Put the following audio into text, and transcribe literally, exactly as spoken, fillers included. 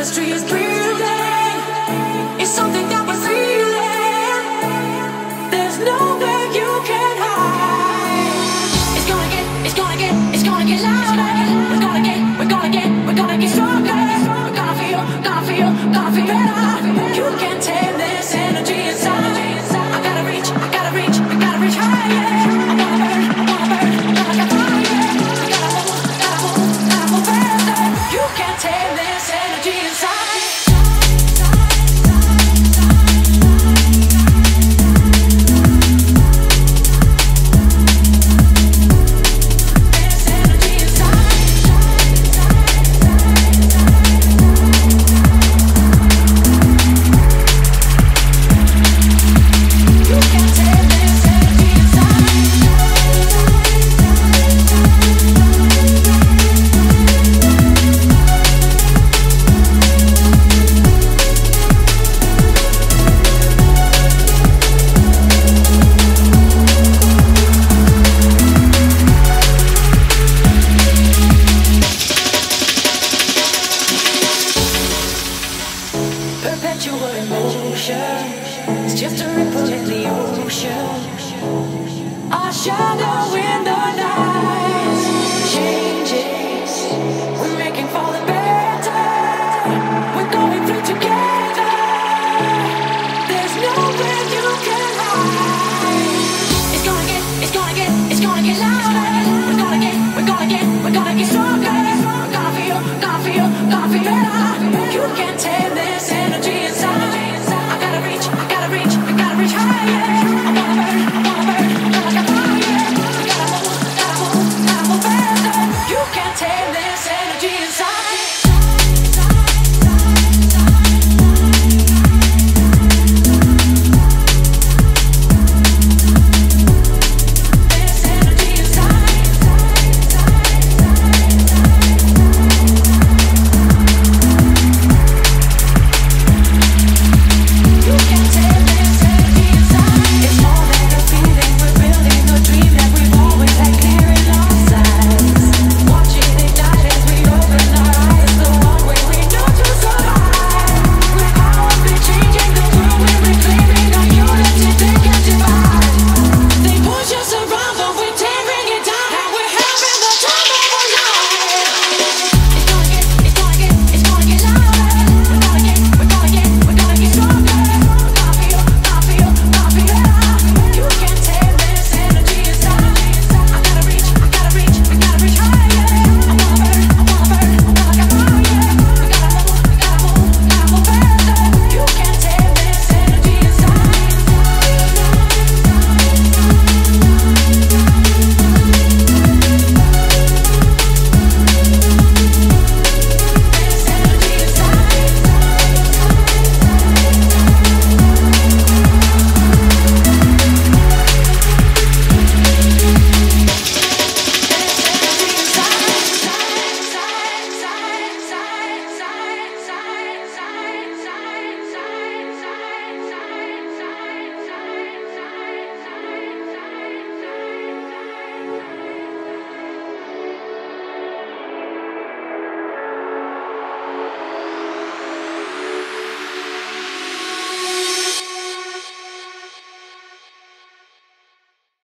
chemistry is breathing. It's something that we're feeling. There's nowhere you can hide. It's gonna get, it's gonna get, it's gonna get louder. We're gonna get, we're gonna get, we're gonna get stronger. We're gonna feel, gonna feel, gonna feel better. You can't tame this energy inside. I gotta reach, I gotta reach, I gotta reach higher. I wanna burn, I wanna burn, I wanna get fire. I gotta move, gotta move, gotta move faster. You can't tame this energy inside. Perpetual emotion, it's just a ripple in the ocean. Our shadow in the night.